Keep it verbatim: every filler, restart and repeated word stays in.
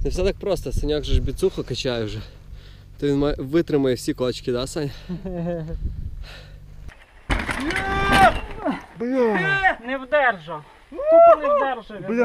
Не все так просто, Саньок же ж біцуху качає вже. То він має... витримає всі кочки, да, Сань? Не вдержав. Тупо не вдержав.